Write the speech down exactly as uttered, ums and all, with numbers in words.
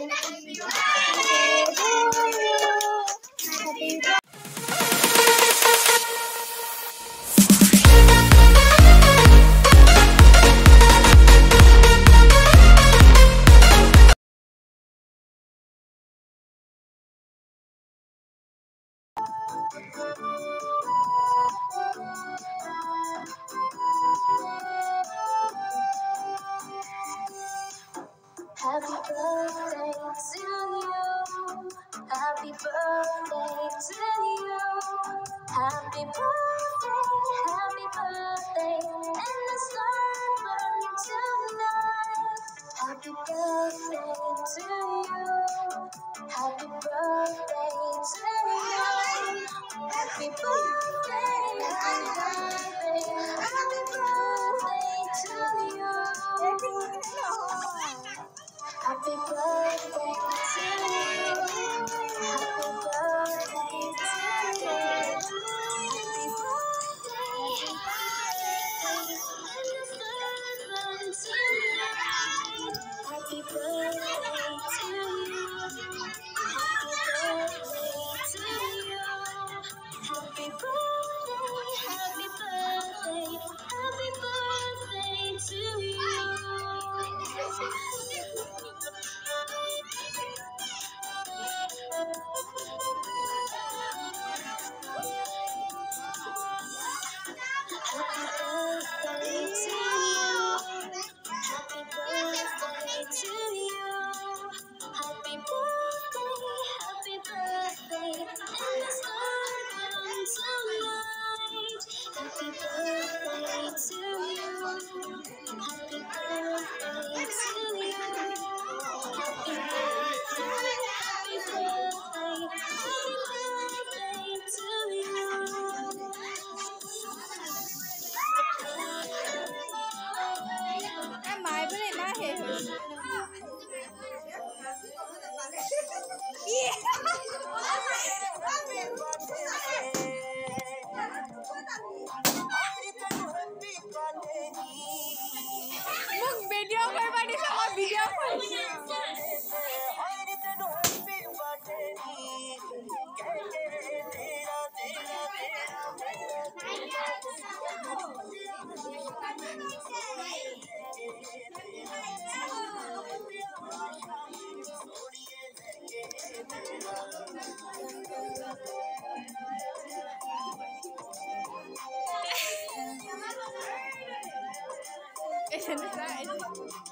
Happy birthday to you. Happy birthday to you. Happy birthday, happy birthday, and the sun burning tonight. Happy birthday to you. Happy birthday to you. Happy birthday, happy birthday, happy birthday to you. Happy birthday to you. Happy birthday to you. Happy birthday, happy birthday to you. Happy birthday to you. Happy birthday to you. Happy birthday, happy birthday, happy birthday to you. Video berbagi sama video It's in the side.